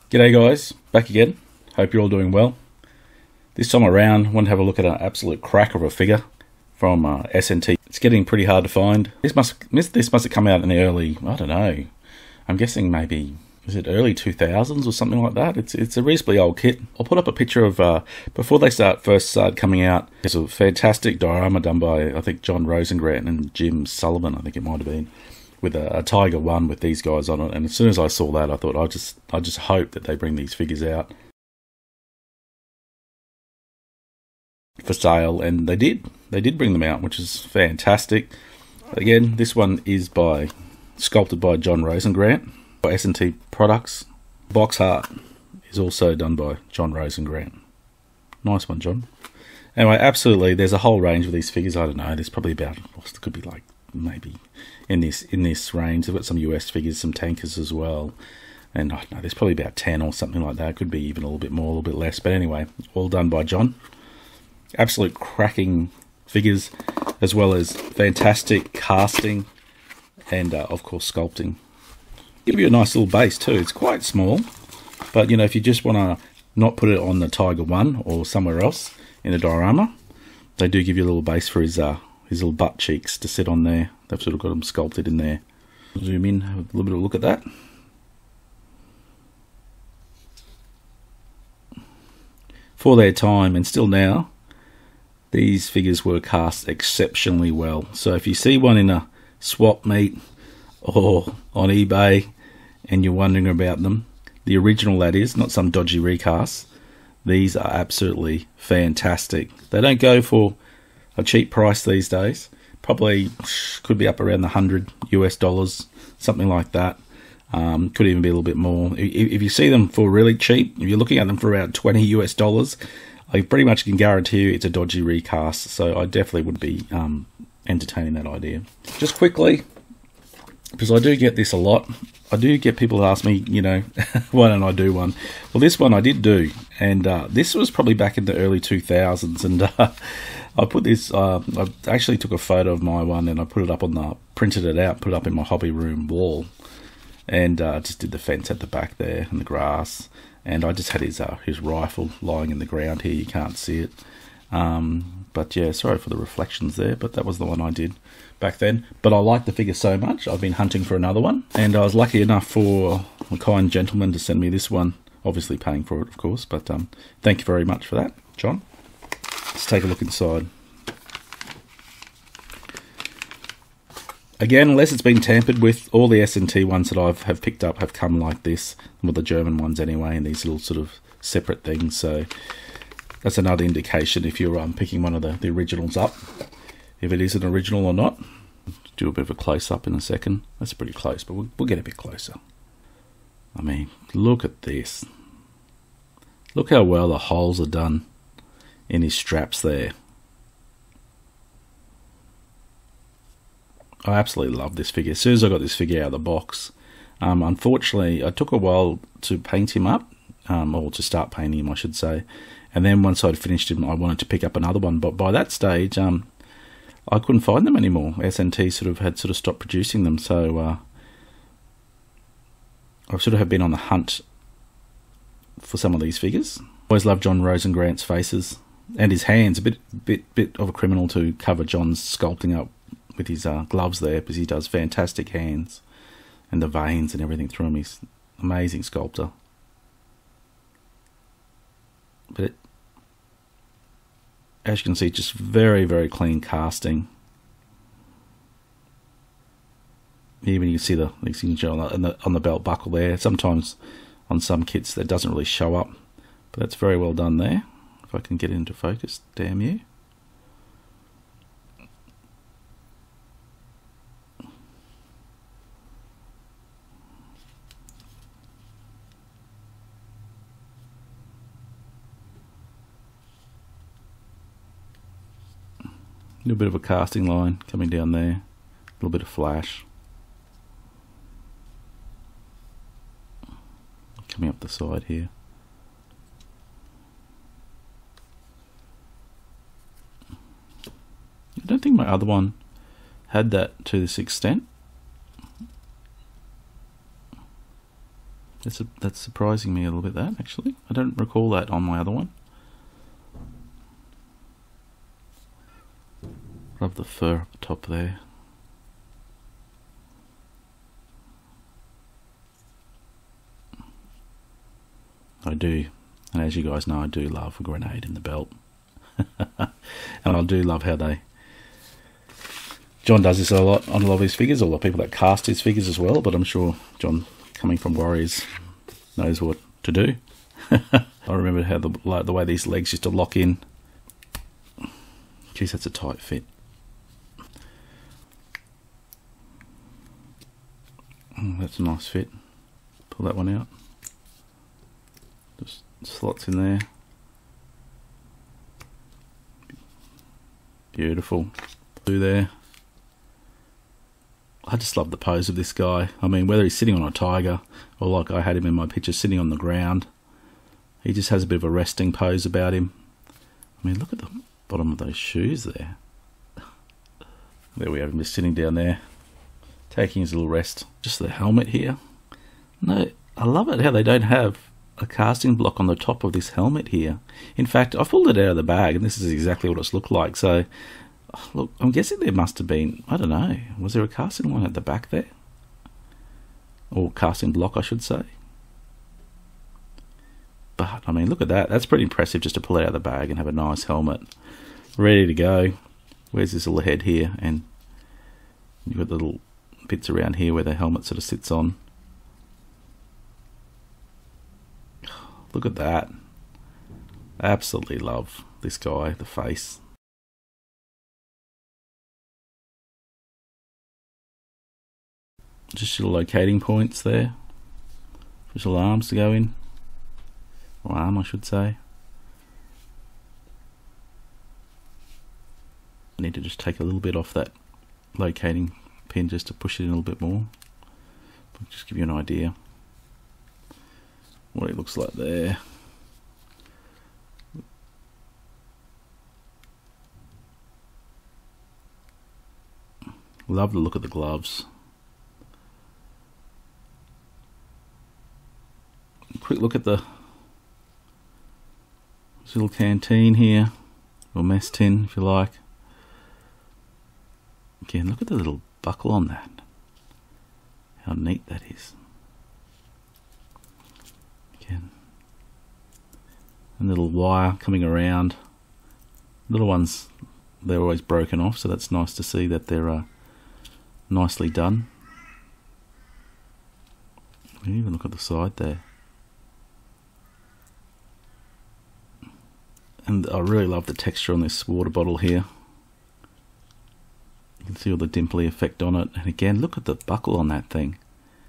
G'day guys, back again. Hope you're all doing well. This time around, I want to have a look at an absolute crack of a figure from S&T. It's getting pretty hard to find. This must have come out in the early, I don't know, I'm guessing maybe, is it early 2000s or something like that? It's a reasonably old kit. I'll put up a picture of, before they first started coming out, there's a fantastic diorama done by, I think, John Rosengrant and Jim Sullivan, I think it might have been, with a Tiger 1 with these guys on it. And as soon as I saw that, I thought, I just hope that they bring these figures out for sale, and they did bring them out, which is fantastic. Again, this one is sculpted by John Rosengrant by S&T Products. Box art is also done by John Rosengrant. Nice one, John. Anyway, absolutely, there's a whole range of these figures. I don't know, there's probably about, it could be like maybe in this range. They've got some US figures, some tankers as well, and I don't know, there's probably about 10 or something like that. Could be even a little bit more, a little bit less, but anyway, all done by John. Absolute cracking figures, as well as fantastic casting and of course sculpting. Give you a nice little base too. It's quite small, but you know, if you just want to not put it on the Tiger 1 or somewhere else in a diorama, they do give you a little base for his little butt cheeks to sit on there. They've sort of got them sculpted in there. Zoom in, have a little bit of a look at that. For their time, and still now, these figures were cast exceptionally well. So if you see one in a swap meet or on eBay and you're wondering about them, the original that is, not some dodgy recast, these are absolutely fantastic. They don't go for a cheap price these days. Probably could be up around the $100 US, something like that. Could even be a little bit more. If you see them for really cheap, if you're looking at them for around $20 US, I pretty much can guarantee you it's a dodgy recast, so I definitely would be entertaining that idea. Just quickly, because I do get this a lot, I do get people ask me, you know, why don't I do one? Well, this one I did do, and this was probably back in the early 2000s, and I put this, I actually took a photo of my one, and I put it up printed it out, put it up in my hobby room wall, and just did the fence at the back there, and the grass. And I just had his rifle lying in the ground here. You can't see it. But yeah, sorry for the reflections there, but that was the one I did back then. But I like the figure so much, I've been hunting for another one. And I was lucky enough for a kind gentleman to send me this one. Obviously paying for it, of course. But thank you very much for that, John. Let's take a look inside. Again, unless it's been tampered with, all the S&T ones that I have picked up have come like this. Well, the German ones anyway, and these little sort of separate things. So that's another indication if you're picking one of the originals up, if it is an original or not. Do a bit of a close-up in a second. That's pretty close, but we'll get a bit closer. I mean, look at this. Look how well the holes are done in his straps there. I absolutely love this figure. As soon as I got this figure out of the box, unfortunately, it took a while to paint him up, or to start painting him, I should say. And then once I'd finished him, I wanted to pick up another one. But by that stage, I couldn't find them anymore. S&T had stopped producing them. So I've sort of have been on the hunt for some of these figures. Always loved John Rosengrant's faces and his hands. A bit of a criminal to cover John's sculpting up with his gloves there, because he does fantastic hands, and the veins and everything through him. He's an amazing sculptor. But as you can see, just very, very clean casting. Even you can see the signature on the belt buckle there. Sometimes on some kits that doesn't really show up, but that's very well done there. If I can get it into focus, damn you. A little bit of a casting line coming down there, a little bit of flash coming up the side here. I don't think my other one had that to this extent. That's surprising me a little bit, that, actually. I don't recall that on my other one. Love the fur up the top there. I do, and as you guys know, I do love a grenade in the belt. And I do love how John does this a lot on a lot of his figures, a lot of people that cast his figures as well, but I'm sure John, coming from Warriors, knows what to do. I remember how the way these legs used to lock in. Geez, that's a tight fit. That's a nice fit. Pull that one out. Just slots in there. Beautiful. Blue there. I just love the pose of this guy. I mean, whether he's sitting on a tiger or like I had him in my picture sitting on the ground, he just has a bit of a resting pose about him. I mean, look at the bottom of those shoes there. There we have him just sitting down there, taking his little rest. Just the helmet here. No, I love it how they don't have a casting block on the top of this helmet here. In fact, I pulled it out of the bag and this is exactly what it's looked like. So, look, I'm guessing there must have been, I don't know, was there a casting line at the back there? Or casting block, I should say. But, I mean, look at that. That's pretty impressive just to pull it out of the bag and have a nice helmet. Ready to go. Where's this little head here? And you've got the little bits around here where the helmet sort of sits on. Look at that. Absolutely love this guy, the face. Just your locating points there. For your arms to go in. Or arm, I should say. I need to just take a little bit off that locating pin just to push it in a little bit more. Just give you an idea what it looks like there. Love the look of the gloves. Quick look at the little canteen here, or mess tin if you like. Again, look at the little buckle on that. How neat that is. Again, a little wire coming around. Little ones, they're always broken off, so that's nice to see that they're nicely done. You can even look at the side there. And I really love the texture on this water bottle here. You can see all the dimply effect on it. And again, look at the buckle on that thing.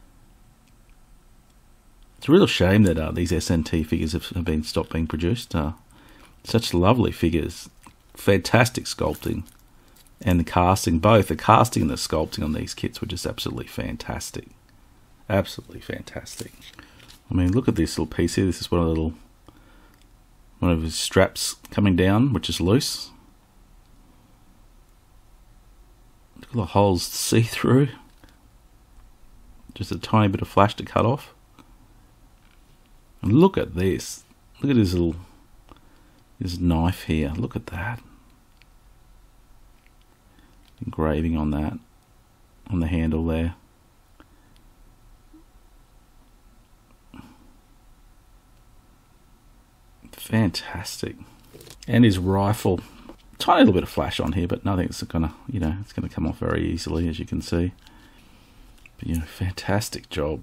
It's a real shame that these S&T figures have stopped being produced. Such lovely figures. Fantastic sculpting. And the casting, both the casting and the sculpting on these kits were just absolutely fantastic. Absolutely fantastic. I mean, look at this little piece here. This is one of his straps coming down, which is loose. Look at the holes to see through. Just a tiny bit of flash to cut off. And look at this. Look at his knife here. Look at that. Engraving on that, on the handle there. Fantastic. And his rifle, tiny little bit of flash on here, but nothing that's gonna, it's gonna come off very easily, as you can see. But fantastic job.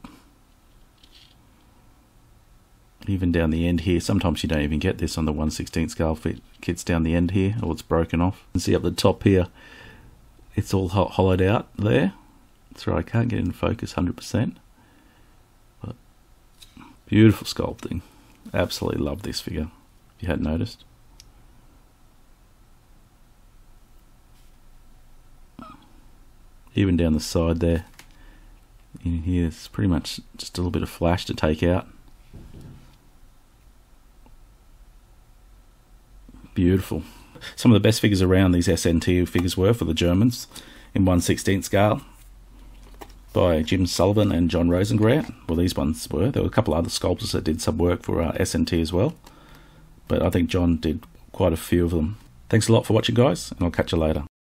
Even down the end here, sometimes you don't even get this on the 1/16 scale fit kits down the end here, or it's broken off. You can see up the top here, it's all hollowed out there. That's right, I can't get it in focus 100%. But beautiful sculpting. Absolutely love this figure, if you hadn't noticed. Even down the side there, in here, it's pretty much just a little bit of flash to take out. Beautiful. Some of the best figures around, these S&T figures were for the Germans in 1/16 scale. by Jim Sullivan and John Rosengrant. Well, these ones were. There were a couple of other sculptors that did some work for S&T as well, but I think John did quite a few of them. Thanks a lot for watching, guys, and I'll catch you later.